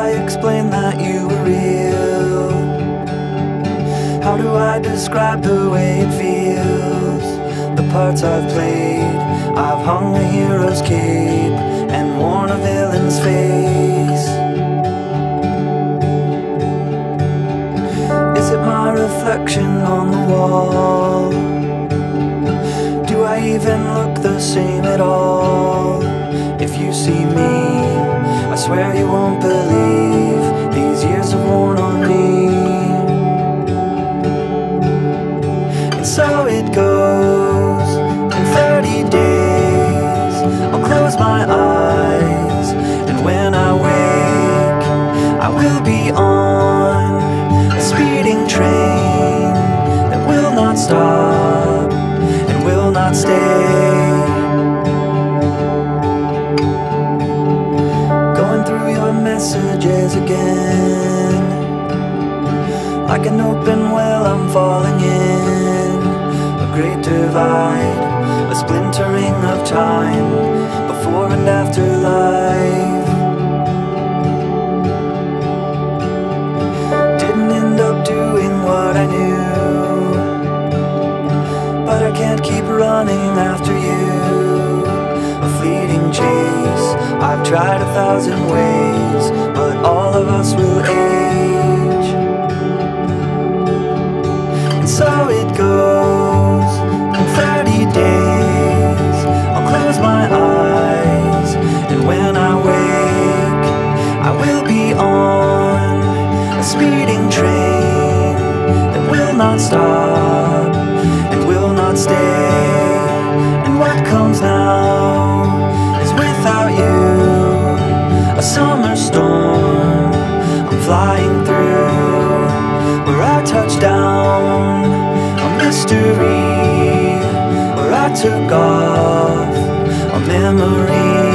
I explain that you were real? How do I describe the way it feels? The parts I've played, I've hung a hero's cape and worn a villain's face. Is it my reflection on the wall? Do I even look the same at all? If you see me, I swear you won't believe these years have worn on me. And so it goes, in 30 days I'll close my eyes, and when I wake I will be on a speeding train that will not stop and will not stay. Messages again, like an open well I'm falling in. A great divide, a splintering of time, before and after life. Didn't end up doing what I knew, but I can't keep running after you. A fleeting chase, I've tried 1,000 ways, but all of us will age. And so it goes, in 30 days I'll close my eyes, and when I wake I will be on a speeding train that will not stop and will not stay. And what comes now is without you, a summer storm I'm flying through, where I touch down, a mystery, where I took off, a memory.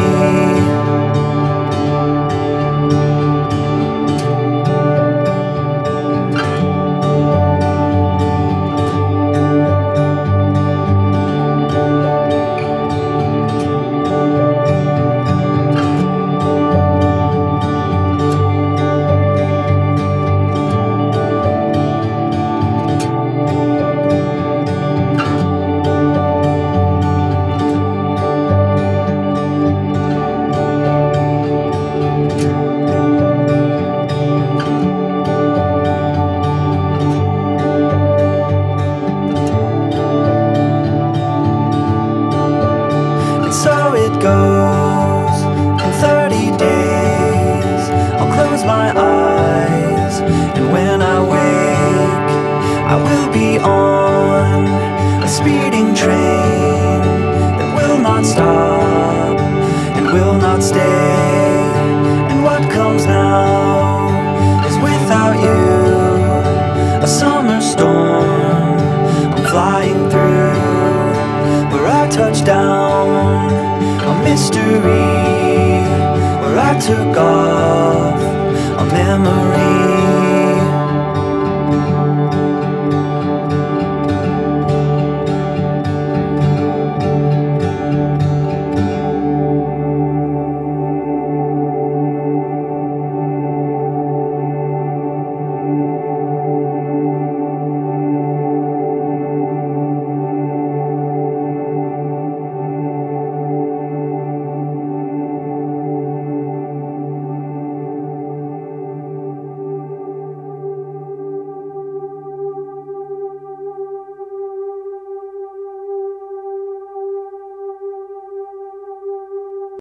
So it goes, in 30 days I'll close my eyes, and when I wake I will be on a speeding train that will not stop and will not stay. And what comes now is without you, a summer storm I'm flying through, where I touch down, a mystery, where I took off,